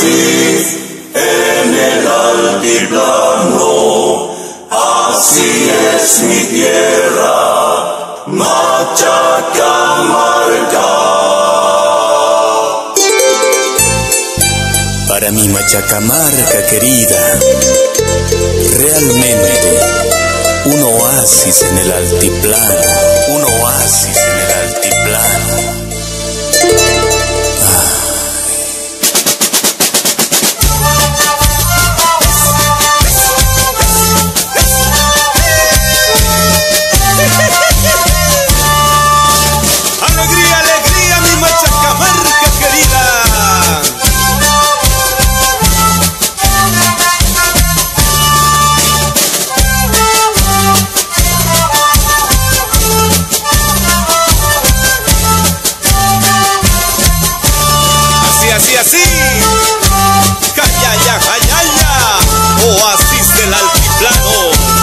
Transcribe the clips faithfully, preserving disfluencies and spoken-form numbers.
oasis en el altiplano, así es mi tierra, Machacamarca. Para mi Machacamarca querida, realmente un oasis en el altiplano, un oasis en el altiplano. Alegría, alegría, mi Machacamarca querida. Así, así, Callaya, Callaya, oasis del altiplano.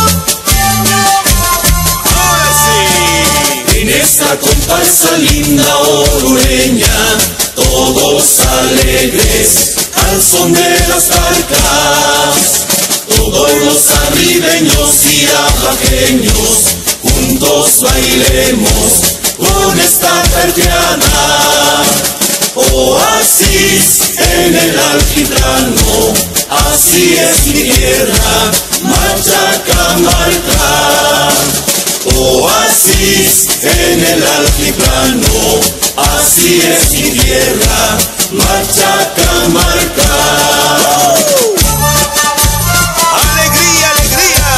Ahora sí. En esta comparsa linda orureña, todos alegres al son de las arcas. Todos los arribeños y abajeños, juntos bailemos con esta perdiana. Oasis en el altiplano, así es mi tierra, Machacamarca. Oasis en el altiplano, así es mi tierra, Machacamarca. Alegría, alegría.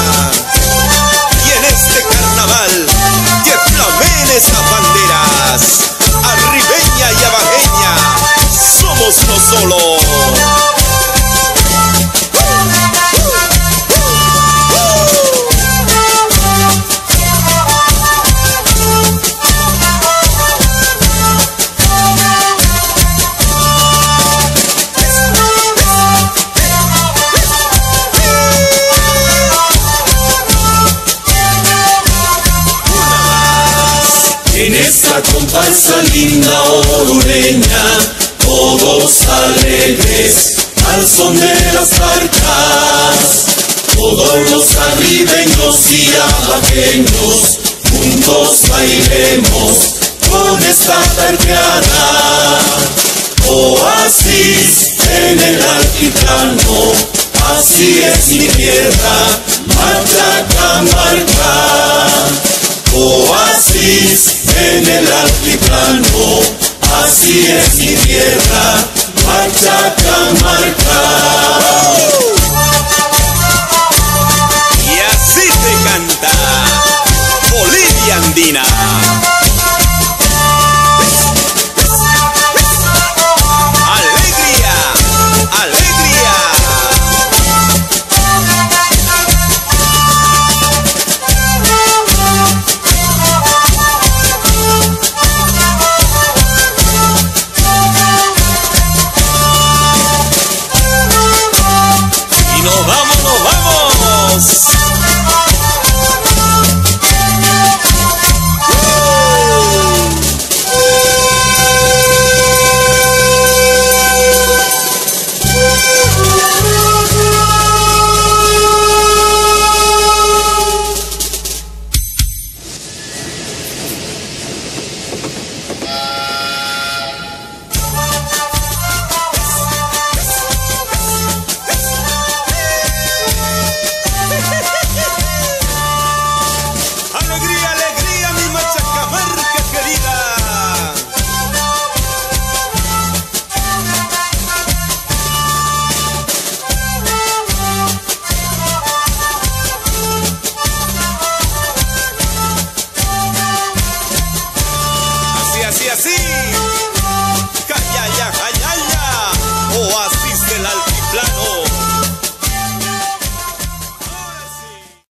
Y en este carnaval que flamen esas banderas, arribeña y abajeña, somos uno solo. En esta comparsa linda orureña, todos alegres al son de las arcas. Todos los arribeños y abajeños, juntos bailemos con esta tardeada. Oasis en el altiplano, así es mi tierra, Machacamarca. Oasis en el altiplano, así es mi tierra, Machacamarca.